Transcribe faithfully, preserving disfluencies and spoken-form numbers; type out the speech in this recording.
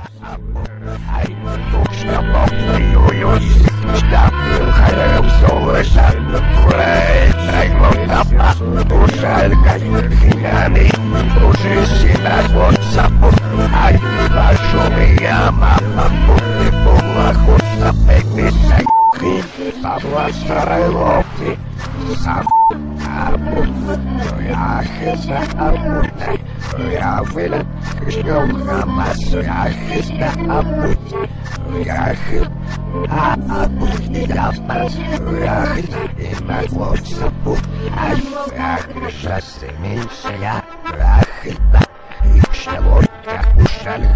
Старой лопни, сам абу, я хиза абу, я вылет, ждем хамас, я хиза абу, я хиз, а абу, я спас, я хиз, и на вот сабу, а я хиза стремился, я хиза, и что вот как ушали